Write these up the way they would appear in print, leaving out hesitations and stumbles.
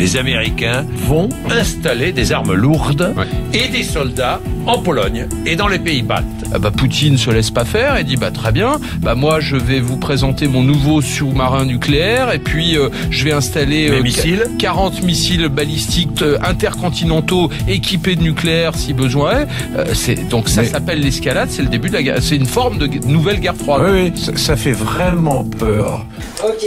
les Américains vont installer des armes lourdes et des soldats en Pologne et dans les pays baltes. Poutine se laisse pas faire et dit très bien, moi je vais vous présenter mon nouveau sous-marin nucléaire et puis je vais installer 40 missiles balistiques intercontinentaux équipés de nucléaire si besoin. Donc ça s'appelle l'escalade, c'est le début de la guerre, c'est une forme de nouvelle guerre froide. Oui, ça fait vraiment peur. Ok.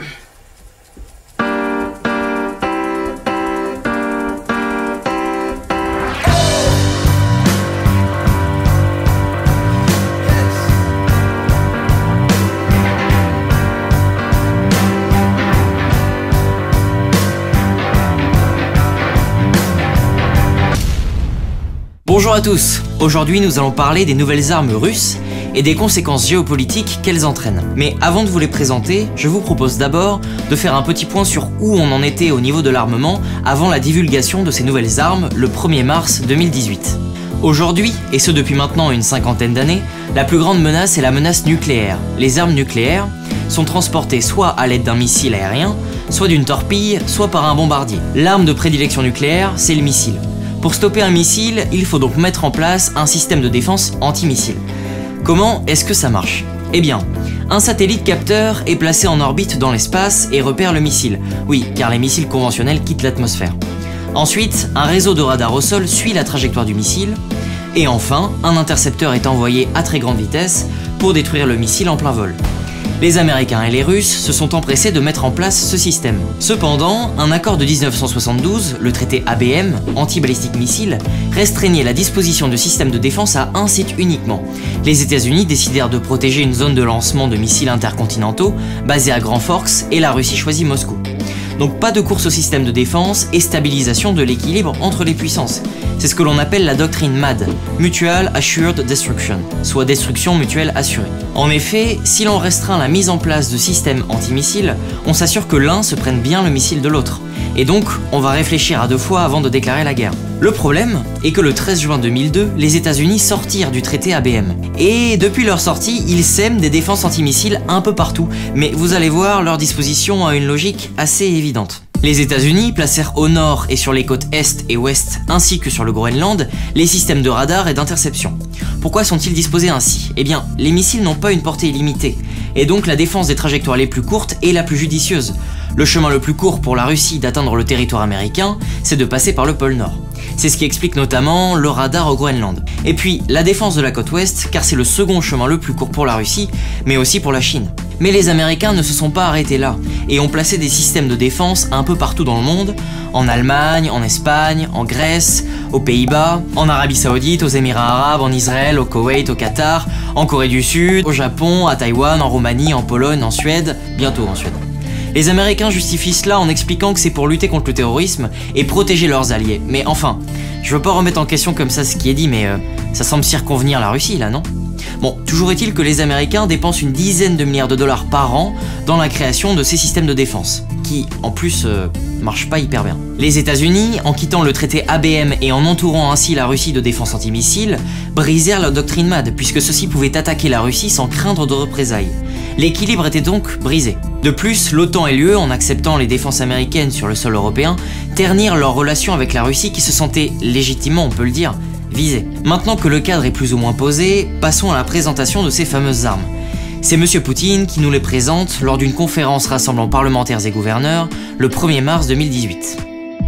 Bonjour à tous, aujourd'hui nous allons parler des nouvelles armes russes et des conséquences géopolitiques qu'elles entraînent. Mais avant de vous les présenter, je vous propose d'abord de faire un petit point sur où on en était au niveau de l'armement avant la divulgation de ces nouvelles armes le 1er mars 2018. Aujourd'hui, et ce depuis maintenant une cinquantaine d'années, la plus grande menace est la menace nucléaire. Les armes nucléaires sont transportées soit à l'aide d'un missile aérien, soit d'une torpille, soit par un bombardier. L'arme de prédilection nucléaire, c'est le missile. Pour stopper un missile, il faut donc mettre en place un système de défense anti-missile. Comment est-ce que ça marche? Eh bien, un satellite capteur est placé en orbite dans l'espace et repère le missile. Oui, car les missiles conventionnels quittent l'atmosphère. Ensuite, un réseau de radars au sol suit la trajectoire du missile. Et enfin, un intercepteur est envoyé à très grande vitesse pour détruire le missile en plein vol. Les Américains et les Russes se sont empressés de mettre en place ce système. Cependant, un accord de 1972, le traité ABM, anti-balistique missile, restreignait la disposition de systèmes de défense à un site uniquement. Les États-Unis décidèrent de protéger une zone de lancement de missiles intercontinentaux basée à Grand Forks et la Russie choisit Moscou. Donc pas de course au système de défense et stabilisation de l'équilibre entre les puissances. C'est ce que l'on appelle la doctrine MAD, Mutual Assured Destruction, soit destruction mutuelle assurée. En effet, si l'on restreint la mise en place de systèmes antimissiles, on s'assure que l'un se prenne bien le missile de l'autre. Et donc, on va réfléchir à deux fois avant de déclarer la guerre. Le problème est que le 13 juin 2002, les États-Unis sortirent du traité ABM. Et depuis leur sortie, ils sèment des défenses antimissiles un peu partout, mais vous allez voir, leur disposition a une logique assez évidente. Les États-Unis placèrent au nord et sur les côtes est et ouest, ainsi que sur le Groenland, les systèmes de radar et d'interception. Pourquoi sont-ils disposés ainsi? Eh bien, les missiles n'ont pas une portée illimitée, et donc la défense des trajectoires les plus courtes est la plus judicieuse. Le chemin le plus court pour la Russie d'atteindre le territoire américain, c'est de passer par le pôle Nord. C'est ce qui explique notamment le radar au Groenland. Et puis, la défense de la côte ouest, car c'est le second chemin le plus court pour la Russie, mais aussi pour la Chine. Mais les Américains ne se sont pas arrêtés là, et ont placé des systèmes de défense un peu partout dans le monde, en Allemagne, en Espagne, en Grèce, aux Pays-Bas, en Arabie Saoudite, aux Émirats Arabes, en Israël, au Koweït, au Qatar, en Corée du Sud, au Japon, à Taïwan, en Roumanie, en Pologne, en Suède, bientôt en Suède. Les Américains justifient cela en expliquant que c'est pour lutter contre le terrorisme et protéger leurs alliés. Mais enfin, je veux pas remettre en question comme ça ce qui est dit, mais ça semble circonvenir la Russie là, non? Bon, toujours est-il que les Américains dépensent une dizaine de milliards de dollars par an dans la création de ces systèmes de défense, qui, en plus, marchent pas hyper bien. Les États-Unis, en quittant le traité ABM et en entourant ainsi la Russie de défense antimissile, brisèrent la doctrine MAD, puisque ceux-ci pouvaient attaquer la Russie sans craindre de représailles. L'équilibre était donc brisé. De plus, l'OTAN et l'UE, en acceptant les défenses américaines sur le sol européen, ternirent leurs relations avec la Russie qui se sentait, légitimement on peut le dire, visée. Maintenant que le cadre est plus ou moins posé, passons à la présentation de ces fameuses armes. C'est Monsieur Poutine qui nous les présente lors d'une conférence rassemblant parlementaires et gouverneurs le 1er mars 2018.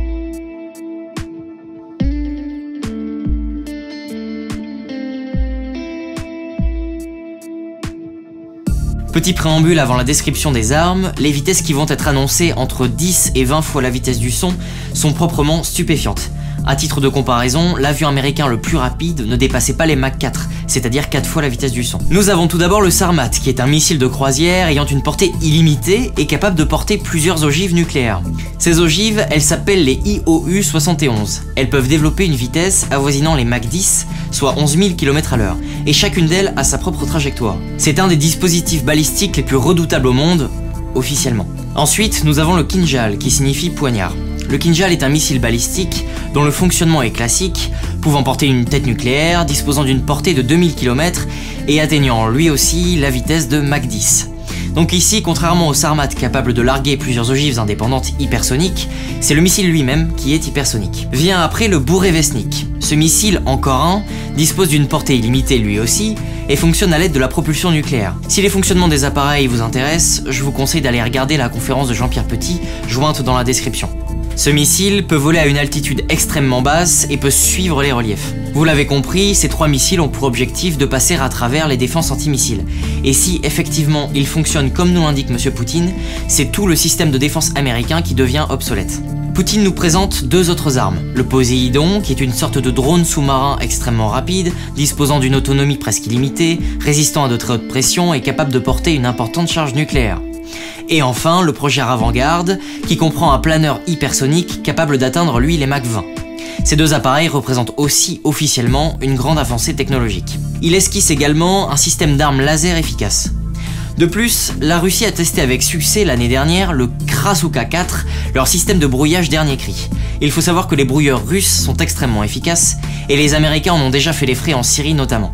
Petit préambule avant la description des armes, les vitesses qui vont être annoncées entre 10 et 20 fois la vitesse du son sont proprement stupéfiantes. À titre de comparaison, l'avion américain le plus rapide ne dépassait pas les Mach 4, c'est-à-dire 4 fois la vitesse du son. Nous avons tout d'abord le Sarmat, qui est un missile de croisière ayant une portée illimitée et capable de porter plusieurs ogives nucléaires. Ces ogives, elles s'appellent les IOU-71. Elles peuvent développer une vitesse avoisinant les Mach 10, soit 11 000 km/h, et chacune d'elles a sa propre trajectoire. C'est un des dispositifs balistiques les plus redoutables au monde, officiellement. Ensuite, nous avons le Kinjal, qui signifie poignard. Le Kinjal est un missile balistique dont le fonctionnement est classique, pouvant porter une tête nucléaire, disposant d'une portée de 2000 km et atteignant lui aussi la vitesse de Mach 10. Donc ici, contrairement au Sarmat capable de larguer plusieurs ogives indépendantes hypersoniques, c'est le missile lui-même qui est hypersonique. Vient après le Burevestnik. Ce missile, encore un, dispose d'une portée illimitée lui aussi, et fonctionne à l'aide de la propulsion nucléaire. Si les fonctionnements des appareils vous intéressent, je vous conseille d'aller regarder la conférence de Jean-Pierre Petit, jointe dans la description. Ce missile peut voler à une altitude extrêmement basse et peut suivre les reliefs. Vous l'avez compris, ces 3 missiles ont pour objectif de passer à travers les défenses antimissiles. Et si effectivement ils fonctionnent comme nous l'indique M. Poutine, c'est tout le système de défense américain qui devient obsolète. Poutine nous présente 2 autres armes. Le Poséidon, qui est une sorte de drone sous-marin extrêmement rapide, disposant d'une autonomie presque illimitée, résistant à de très hautes pressions et capable de porter une importante charge nucléaire. Et enfin, le projet Avant-Garde, qui comprend un planeur hypersonique capable d'atteindre lui les Mach 20. Ces 2 appareils représentent aussi officiellement une grande avancée technologique. Il esquisse également un système d'armes laser efficace. De plus, la Russie a testé avec succès l'année dernière le Krasukha 4, leur système de brouillage dernier cri. Il faut savoir que les brouilleurs russes sont extrêmement efficaces, et les Américains en ont déjà fait les frais en Syrie notamment.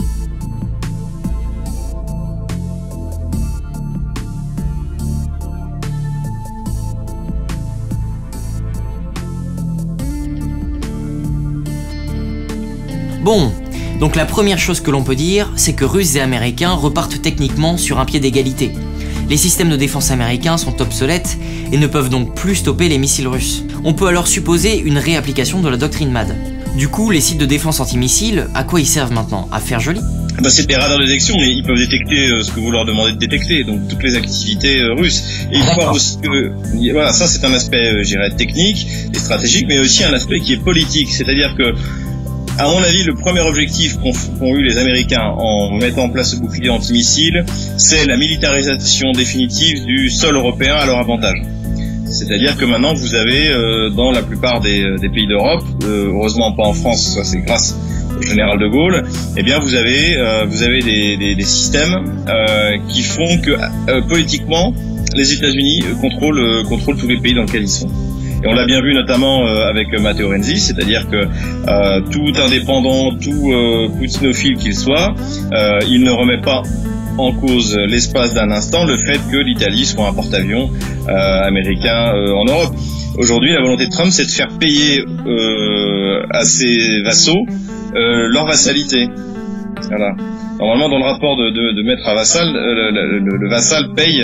Bon, donc la première chose que l'on peut dire, c'est que Russes et Américains repartent techniquement sur un pied d'égalité. Les systèmes de défense américains sont obsolètes et ne peuvent donc plus stopper les missiles russes. On peut alors supposer une réapplication de la doctrine MAD. Du coup, les sites de défense antimissiles, à quoi ils servent maintenant? À faire joli? C'est des radars de détection, mais ils peuvent détecter ce que vous leur demandez de détecter, donc toutes les activités russes. Et il faut voir aussi que, voilà, ça c'est un aspect, je dirais, technique et stratégique, mais aussi un aspect qui est politique, c'est-à-dire que, à mon avis, le premier objectif qu'ont eu les Américains en mettant en place ce bouclier antimissile, c'est la militarisation définitive du sol européen à leur avantage. C'est-à-dire que maintenant, vous avez dans la plupart des pays d'Europe, heureusement pas en France, ça c'est grâce au général de Gaulle, eh bien vous avez des systèmes qui font que politiquement, les États-Unis contrôlent tous les pays dans lesquels ils sont. Et on l'a bien vu notamment avec Matteo Renzi, c'est-à-dire que tout indépendant, tout poutinophile qu'il soit, il ne remet pas en cause l'espace d'un instant le fait que l'Italie soit un porte-avions américain en Europe. Aujourd'hui, la volonté de Trump, c'est de faire payer à ses vassaux leur vassalité. Voilà. Normalement, dans le rapport de maître à vassal, le vassal paye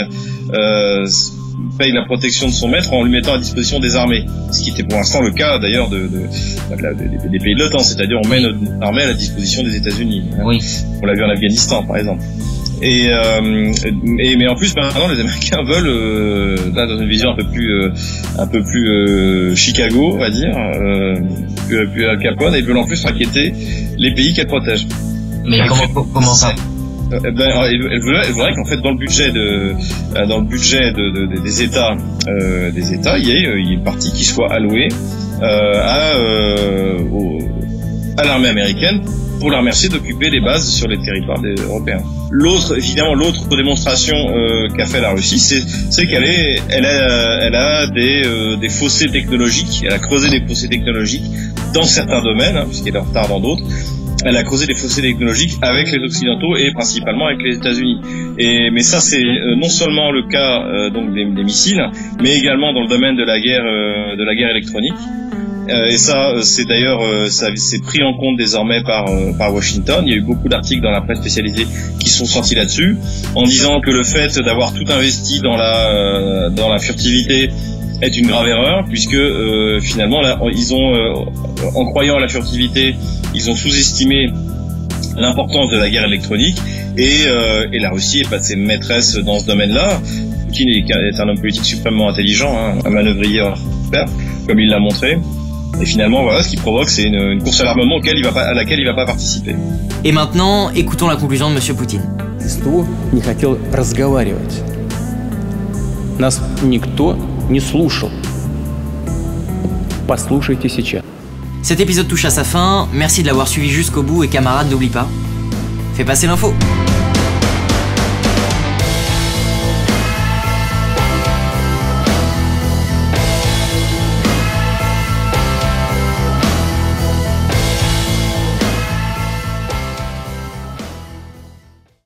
la protection de son maître en lui mettant à disposition des armées, ce qui était pour l'instant le cas d'ailleurs des pays de l'OTAN, c'est-à-dire on met notre armée à la disposition des États-Unis. Oui. On l'a vu en Afghanistan par exemple. Mais en plus maintenant les Américains veulent là dans une vision un peu plus Chicago on va dire, plus Al Capone, et veulent en plus raqueter les pays qu'elle protège. Mais comment ça? Elle voudrait qu'en fait dans le budget des États, il y ait une partie qui soit allouée à l'armée américaine pour la remercier d'occuper les bases sur les territoires européens. L'autre démonstration qu'a fait la Russie, c'est qu'elle a des fossés technologiques. Elle a creusé des fossés technologiques dans certains domaines, puisqu'elle est en retard dans d'autres. Elle a creusé des fossés technologiques avec les Occidentaux et principalement avec les États-Unis. Mais ça, c'est non seulement le cas donc des missiles, mais également dans le domaine de la guerre électronique. Et ça, c'est d'ailleurs, c'est pris en compte désormais par Washington. Il y a eu beaucoup d'articles dans la presse spécialisée qui sont sortis là-dessus, en disant que le fait d'avoir tout investi dans la furtivité est une grave erreur, puisque finalement, là, ils ont, en croyant à la furtivité, ils ont sous-estimé l'importance de la guerre électronique, et la Russie est passée maîtresse dans ce domaine-là. Poutine est un homme politique suprêmement intelligent, un manœuvrier hors pair, comme il l'a montré. Et finalement, voilà, ce qui provoque, c'est une course à l'armement à laquelle il va pas participer. Et maintenant, écoutons la conclusion de M. Poutine. СТО не хотел разговаривать. Нас никто не слушал. Послушайте сейчас. Cet épisode touche à sa fin, merci de l'avoir suivi jusqu'au bout et camarades, n'oublie pas, fais passer l'info.